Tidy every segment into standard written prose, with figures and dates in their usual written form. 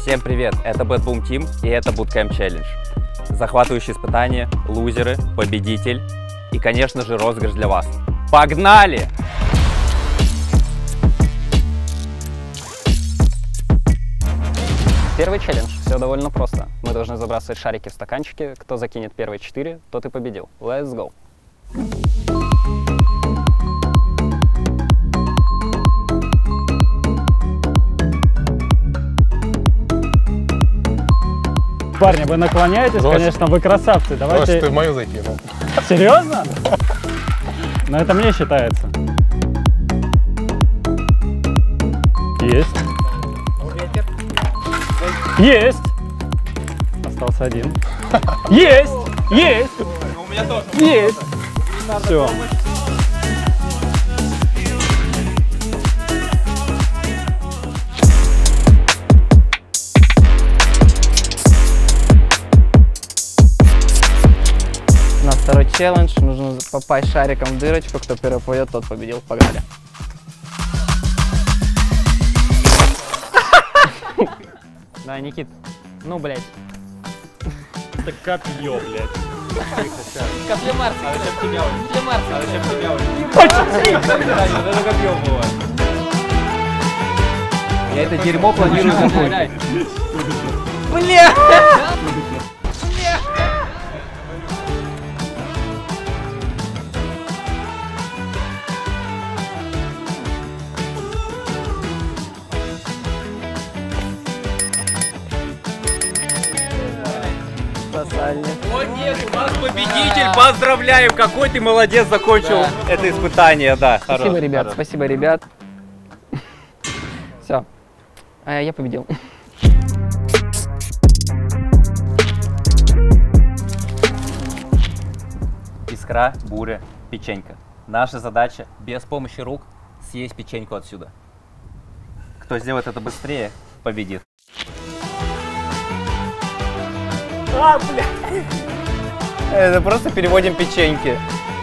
Всем привет, это Bad Boom Team и это Bootcamp Challenge. Захватывающие испытания, лузеры, победитель и, конечно же, розыгрыш для вас. Погнали! Первый челлендж. Все довольно просто. Мы должны забрасывать шарики в стаканчики. Кто закинет первые 4, тот и победил. Let's go! Парни, вы наклоняетесь, конечно, вы красавцы. Давайте. Ты в мою закинул. Серьезно? Но это мне считается. Есть. Есть. Остался один. Есть. Есть. У меня тоже. Есть. Все. На второй челлендж нужно попасть шариком в дырочку. Кто первый поет, тот победил. Погнали. Да, Никит. Ну, блядь. Это копье, блядь. Копье Марса. А зачем тебя? Копье Марса. А зачем тебя? Это копье было. Я это дерьмо планирую закончить. Бля! О нет, у нас победитель, поздравляю, какой ты молодец, закончил это испытание, да. Спасибо, ребят, спасибо, ребят. Все, я победил. Искра, буря, печенька. Наша задача без помощи рук съесть печеньку отсюда. Кто сделает это быстрее, победит. А, бля. Это просто переводим печеньки.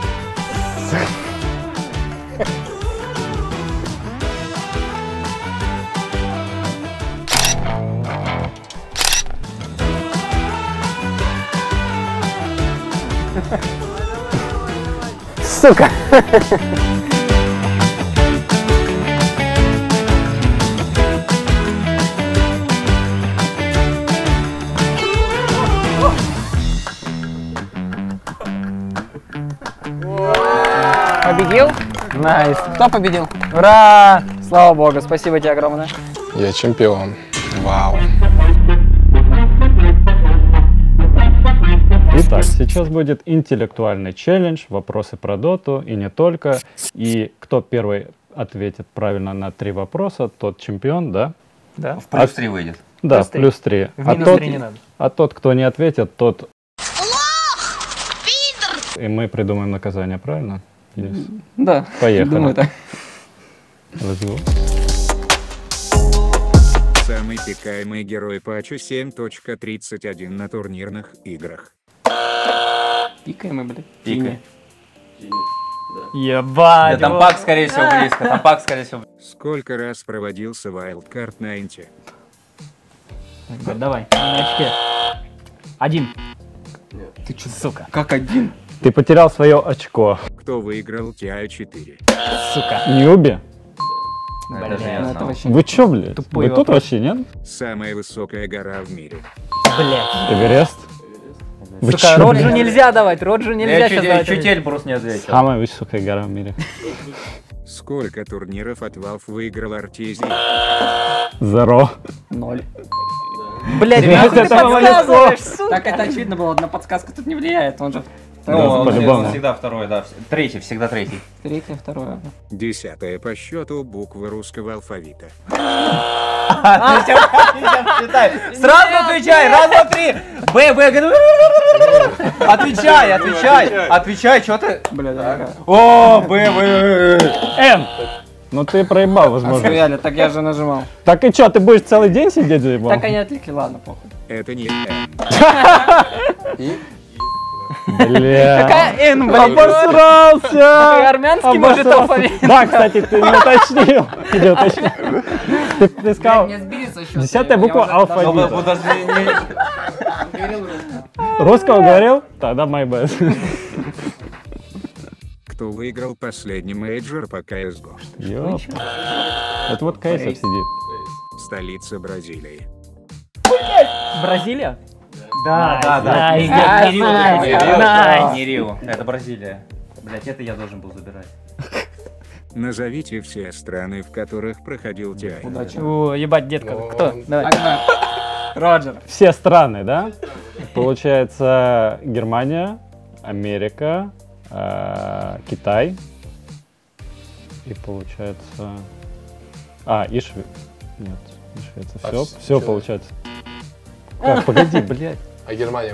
Сука! Победил? Найс. Кто победил? Ура! Слава богу, спасибо тебе огромное. Я чемпион. Вау. Итак, сейчас будет интеллектуальный челлендж, вопросы про доту и не только. И кто первый ответит правильно на 3 вопроса, тот чемпион, да? Да. В плюс 3 выйдет. Да, Плюс 3. плюс 3. В минус 3 не надо. А тот, кто не ответит, тот... И мы придумаем наказание, правильно? Денис? Да. Поехали. Думаю, так. Let's go. Самый пикаемый герой патча 7.31 на турнирных играх. Пикаем мы, блядь. Пикай. Ебать! Да, там пак, скорее всего, близко. Там пак, скорее всего. Сколько раз проводился Wildcard 90? Давай, на очке. 1. Ты чё, сука? Как 1? Ты потерял свое очко. Кто выиграл TI-4? Сука. Ньюби? Это же Бля, я Ну, это знал. вообще... Вы чё, блядь? Тупой Вы тут вопрос. вообще, нет? Самая высокая гора в мире. Блять. Эверест? Вы Сука, чё, Роджу блядь? нельзя давать, Роджу нельзя Я сейчас чуть, давать. чуть Эльбрус не ответил. Самая высокая гора в мире. Сколько турниров от Valve выиграл Артези? Зеро. 0. Блять, Блядь, нахуй ты это было подсказываешь, сука. Так это очевидно было, одна подсказка тут не влияет, он же... Ну, Да, он по-любому. всегда второй, да. Третий, всегда третий. Третье, второе. 10-я по счету буква русского алфавита. Сразу отвечай, раз, два, три. Б. Отвечай, что ты? Бля, дорогая. О, Б. Н. Ну ты проебал, возможно. Реально, так я же нажимал. Так и чё, ты будешь целый день сидеть заебал? Так они отвлекли, ладно, похуй. Это не Н. Бля. Какая Н, блядь? Обосрался! Армянский, может, Обосрался. алфавит? Да, кстати, ты не уточнил. Ты не уточнил. Ты сказал, Не сбили со счета. 10-я буква алфавита. Подожди, Русского говорил? Тогда my bad. Кто выиграл последний мейджор по CSGO? Ёп. Это вот Кайсов сидит. Столица Бразилии. Бразилия? Да. Найс, Не Рио, это Бразилия. Блять, это я должен был забирать. Назовите все страны, в которых проходил TI. О, ебать, детка. Кто? Давай. Роджер. Все страны, да? Получается, Германия, Америка, Китай. И получается... и Швеция. Нет, не Швеция. А Все, с- все чё? получается. Как, погоди, блядь. А Германия?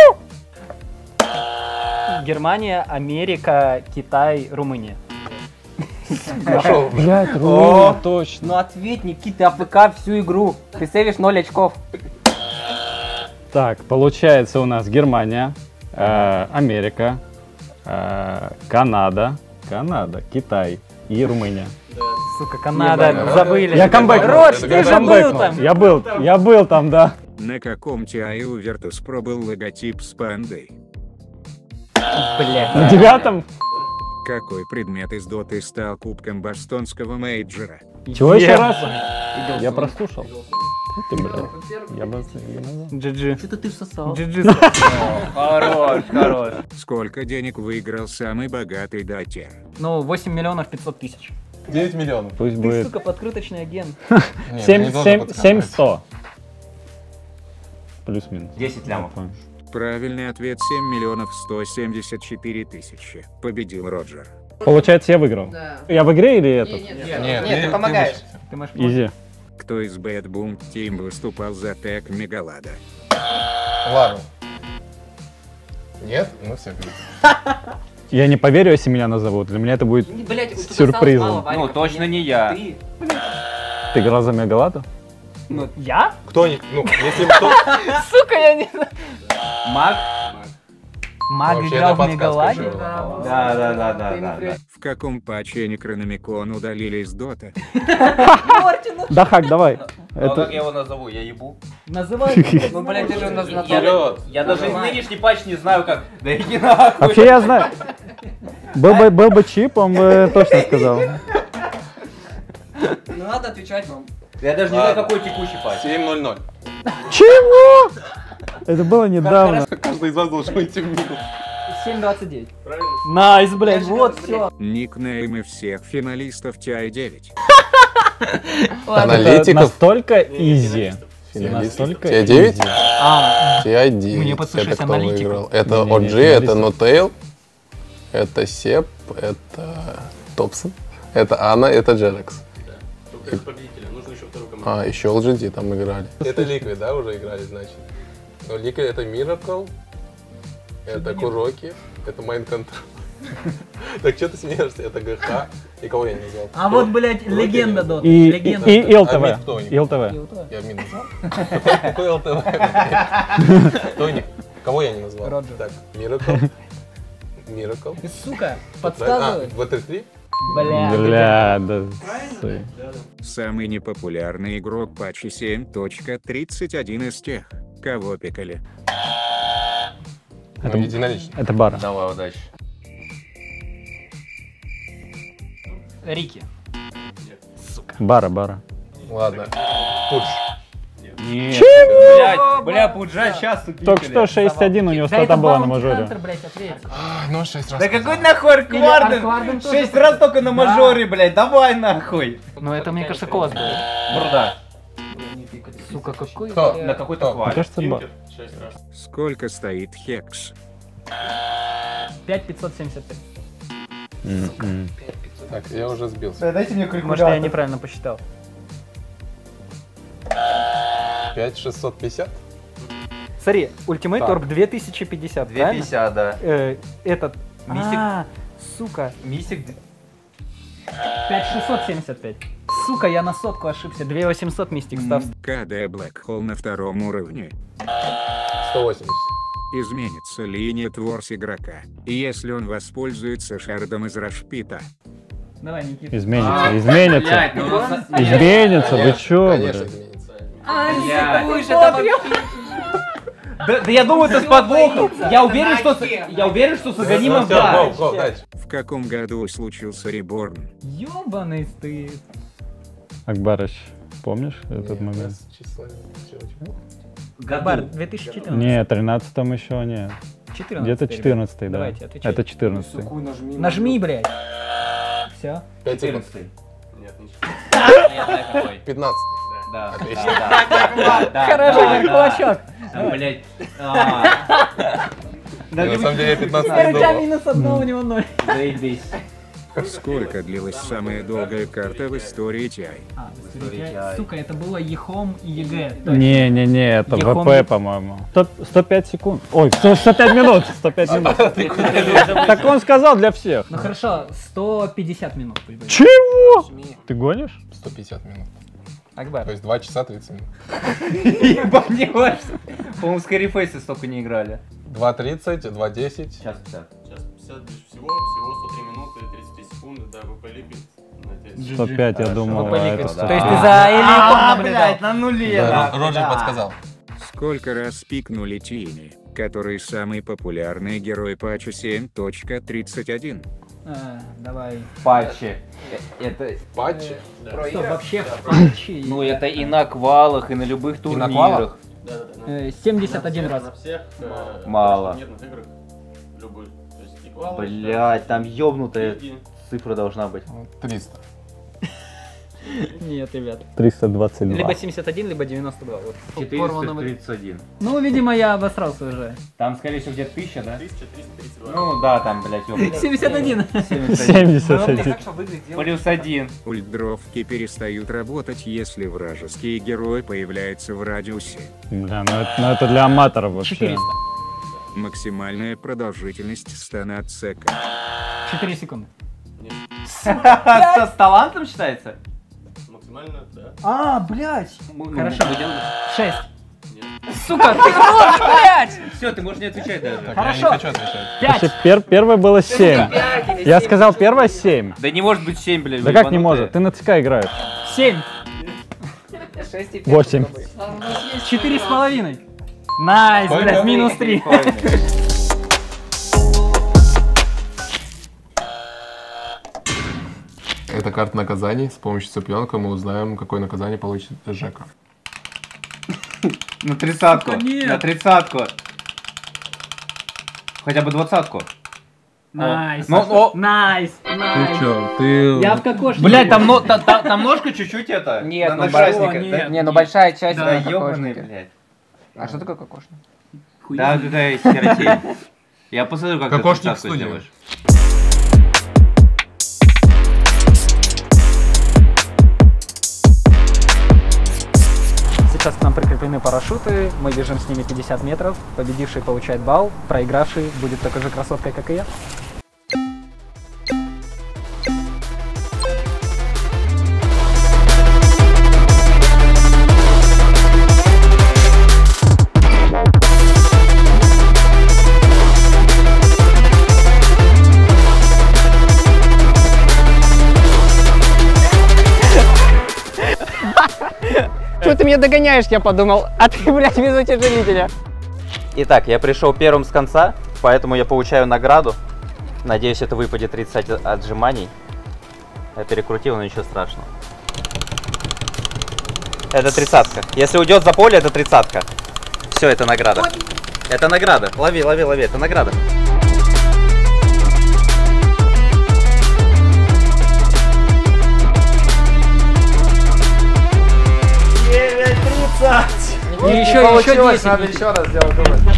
Германия, Америка, Китай, Румыния. Пошел. Блядь, Румыния, точно. Ну ответь, Никита, АФК всю игру. Ты сейвишь 0 очков. Так, получается у нас Германия, Америка, Канада, Китай и Румыния. Сука, Канада, забыли. Я камбэкнул. Родж, ты Я же был камбэкнул. там. Я был там, да. На каком TI у Virtus.pro был логотип с пандой? Блядь. На 9-м? Какой предмет из Доты стал кубком бостонского мейджора? Чего еще раз? Я прослушал. Ты, блядь. Я бы не назвал. GG. Что-то ты всосал. GG. Хорош. Сколько денег выиграл самый богатый датер? Ну, 8 миллионов 500 тысяч. 9 миллионов. Пусть Ты, будет сука, подкруточный агент. Нет, не должен подсказать. 700. Плюс-минус. 10 лямов. Я понял. Правильный ответ 7 миллионов 174 тысячи. Победил Роджер. Получается, я выиграл. Я в игре или этот? Нет, ты помогаешь. Ты можешь помочь. Изи. Кто из Bad Boom Team выступал за тег Мегалада? Ладно. Нет? Ну все. Я не поверю, если меня назовут. Для меня это будет Блять, сюрпризом. Ну, точно не я. Ты играл за Мегалата? Ну, я? Кто не... Ну, если кто... Сука, я не... Маг? Маг Вообще, играл это в подсказка Мегаладе? еще была. Да. В каком патче Некрономикон удалили из Дота? Да, Хак, давай. Ну, как Это... я его назову? Я ебу? Называй. Ну, блядь, ты же у нас Я даже нынешний патч не знаю как. Да иди нахуй. Вообще я знаю. Был бы чип, он бы точно сказал. Ну, надо отвечать вам. Я даже не знаю, какой текущий патч. 7:00. Чего? Это было недавно. Каждый из вас должен идти в минус. 7:29. Правильно. Найс, блядь, вот все. Никнеймы всех финалистов TI-9. Это Аналитиков. настолько изи. Финалистов. Настолько TI-9? easy. TI-9. Мне подслушать Это кто аналитиков. выиграл? Это Не-не-не, OG, это финалистов. Notale, это Сеп, это Топсон, это Анна, это Джерекс. А, еще LGD там играли. Это Liquid, да, уже играли, значит? Ну, Liquid это Miracle, это Куроки, это Mind Control. Так что ты смеешься? Это ГХ. И кого я не назвал? А вот, блядь, легенда Доты. И Легенда. А мид ЛТВ. кто у них? И ЛТВ. Я мид назвал? Какой ЛТВ? Тоник. Кого я не назвал? Роджер. Так, Miracle. Miracle. Сука, А, подсказывай. VT3? Бля. Бля, да. ссы. Самый непопулярный игрок патчи 7.31 из тех, кого пикали. Это единолично. Это бара. Давай, удачи. Рики. Бара. Ладно. Пудж. Бля, Пуджа сейчас Только что 6-1 у него стата была на мажоре. Хантер, блядь, ответь. Ну, 6 раз. Да какой нахуй Аркварден Аркварден? тоже 6 раз только на мажоре, блядь, давай нахуй. Ну, это, мне кажется, Колос был. Бурда. Сука, какой? Кто? На какой-то Кто? Мне кваль. кажется, бар. Сколько стоит Хекс? 5575. Так, я уже сбился. Дайте мне Может, я неправильно посчитал. 5650? Смотри, Ultimate Так. Orb 2050, правильно? 250, да. Этот... Мистик. Сука. Мистик. 5675. Сука, я на сотку ошибся. 2800 мистик став. КД Black Hole на втором уровне. 180. Изменится ли нетворс игрока, если он воспользуется шардом из Рашпита? Давай, Никита. Изменится, изменится. Изменится, вы чё, Конечно, блядь? изменится. Да я думаю, это с подвохом. Я уверен, что Саганимов, да. Go, дальше. В каком году случился реборн? Ёбаный стыд. Акбарыч, помнишь этот Не, у момент? нас числа не- Габар, 2014. Не, 13-м еще нет. 14. Где-то 14-й, да. Давайте, отвечайте. Это 14-й. Нажми, блядь. Все. 5 секунд. Нет, ничего. Я знаю какой. 15. Да. Отлично. Хороший кулачок. Блять. На самом деле я 15 Теперь не у тебя думал. минус 1, у него 0. Заебись. Сколько длилась самая долгая карта в истории TI? Сука, это было ЕХОМ и ЕГЭ. Не-не-не, это Ехом- ВП, по-моему. 105 секунд. Ой, 105 минут. 105 минут. Так он сказал для всех. Ну хорошо, 150 минут. пусть будет. Чего? Ты гонишь? 150 минут. Акбар. То есть 2 часа 30 минут. Ебанешь. По-моему, в Скайрифейсе столько не играли. 2.30, 2.10. Сейчас 50. Сейчас 50 всего 103 минуты, 33 секунды, да, ВП липит. Надеюсь. 105, я думал, ВП а липит. это То есть 100. ты за Эликом наблюдал? на нуле. Да, Роджер подсказал. Сколько раз пикнули Тини, который самый популярный герой патча 7.31? Давай. Патчи. Это, Патчи. Что, вообще патчи? ну, это и на квалах, и на любых на турнирах. квалах? Да. 71 На раз. всех. Мало. Турнирных играх. Любых. То есть и квалы, Блять, там ёбнутая лиги. цифра должна быть. 300. Нет, ребят. 322. Либо 71, либо 92. Вот. Порвано вы- 431. Ну, видимо, я обосрался уже. Там, скорее всего, где-то 1000, да? 1332. Ну, да, там, блядь, ёбнутая. 71. 71. Плюс 1. Ультдровки перестают работать, если вражеский герой появляется в радиусе. Бля, ну это для аматоров вообще. 400. Максимальная продолжительность стана отсека. 4 секунды. Нет. С талантом считается? Максимально, да. А, блядь. Хорошо. 6. Нет. Сука, ты врешь, блядь! Все, ты можешь не отвечать даже. Так, Хорошо. я не хочу отвечать. 5. Вообще, первое было 7. Я сказал первое 7. Да не может быть 7, блядь. Да как не может? Ты на ЦК играешь. 7. 8. 4,5. Найс, блядь, минус 3. Это карта наказаний. С помощью цыпленка мы узнаем, какое наказание получит Жека. На 30-ку. Нет. На 30-ку. Хотя бы 20-ку. Найс. Ну, Найс. Найс. Ты... Я в кокошнике. блядь, там ножка чуть-чуть это. Нет, на ну нажасника, нет. да? Не, ну большая часть Да, это ёбаный, кокошники. блядь. А что такое кокошник? Да, какая херотень. Я посмотрю, как Кокошник ты в студию. сделаешь. Сейчас к нам прикреплены парашюты, мы бежим с ними 50 метров, победивший получает балл, проигравший будет такой же красоткой, как и я. Что ты меня догоняешь, я подумал, а ты, блядь, без утяжелителя. Итак, я пришел первым с конца, поэтому я получаю награду. Надеюсь, это выпадет 30 отжиманий. Я перекрутил, но ничего страшного. Это 30-ка. Если уйдет за поле, это 30-ка. Все, это награда. Это награда. Лови, лови, лови, это награда. И еще 10. надо еще раз сделать.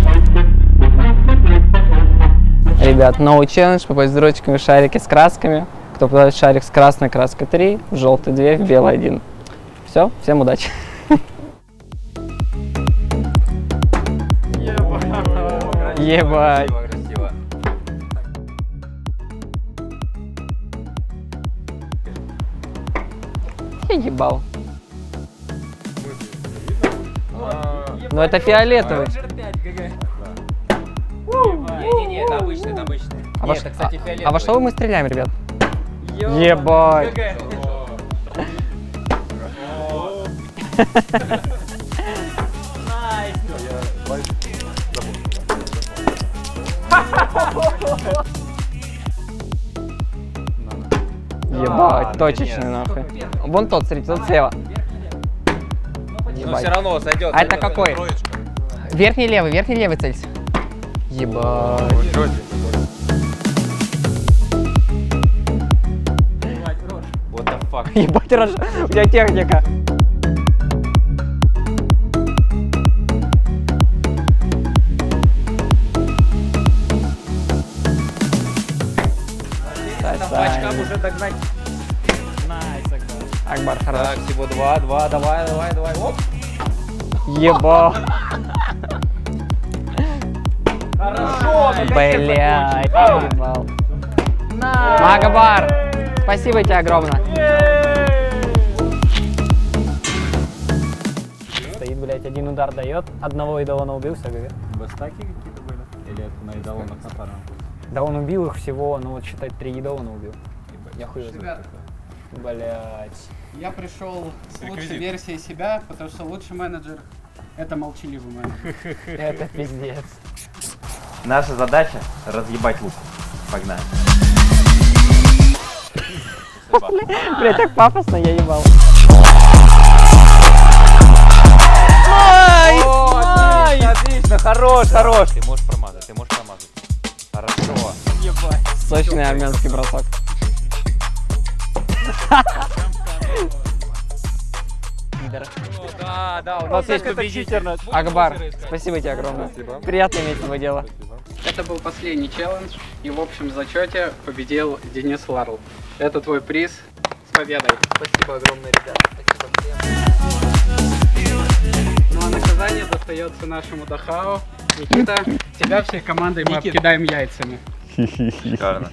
Ребят, новый челлендж, попасть с дротиками в шарики с красками. Кто попадает в шарик с красной, краска 3, в желтый 2, в белый 1. Все, всем удачи. Ебать. Красиво. Я ебал. Ну это фиолетовый. Не-не-не, это обычный, это обычный. А во что мы стреляем, ребят? Ебать. Ебать, точечный нахуй. Вон тот, смотрите, тот слева. Но все равно сойдет. А это какой? Верхний левый целься. Ебать. What the fuck? Ебать, у тебя техника. По очкам уже догнать. Найс, Акбар, хорош. Так, всего два, давай, оп. Ебать. Хорошо, Блядь, ебал. Магабар, спасибо тебе огромное. Стоит, блядь, один удар дает, одного идолона убил, все, ГГ. Бастаки какие-то были? Или это на идолонах на пару? Да он убил их всего, ну вот считай, 3 идолона убил. Я хуй знаю. Ребят, Блядь. я пришел с лучшей версией себя, потому что лучший менеджер — это молчаливый менеджер. Это пиздец. Наша задача разъебать лук. Погнали. Блядь, так пафосно, я ебал. Отлично, хорош. Ты можешь промазать. Хорошо. Сочный армянский бросок. Да, у нас есть победитель. Акбар, спасибо тебе огромное. Приятно иметь с тобой дело. Это был последний челлендж, и в общем зачете победил Денис Ларл. Это твой приз. С победой! Спасибо огромное, ребят. Ну а наказание достается нашему Дахау. Никита, тебя всей командой мы обкидаем яйцами. Шикарно.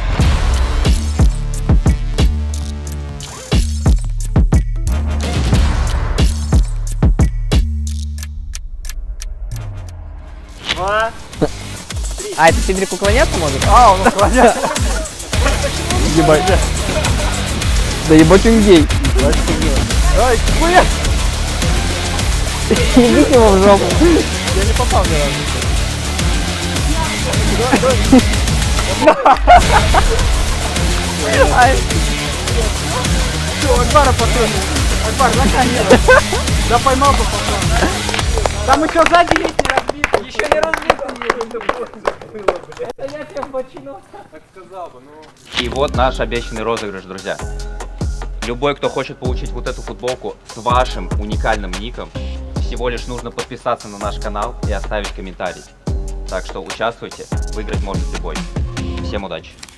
А, это Сидрик уклоняться может? А, он уклоняется. Ебать. Да ебать он гей. Ай, хуя! Ебите его в жопу. Я не попал ни разу. Все, Акбара посыльный. Акбар, наконец. Да поймал бы пацан. Там еще сзади есть не разбитый. Еще не разбитый. Это я тебя в бочину. Так сказал бы, ну. И вот наш обещанный розыгрыш, друзья. Любой, кто хочет получить вот эту футболку с вашим уникальным ником, всего лишь нужно подписаться на наш канал и оставить комментарий. Так что участвуйте, выиграть может любой. Всем удачи!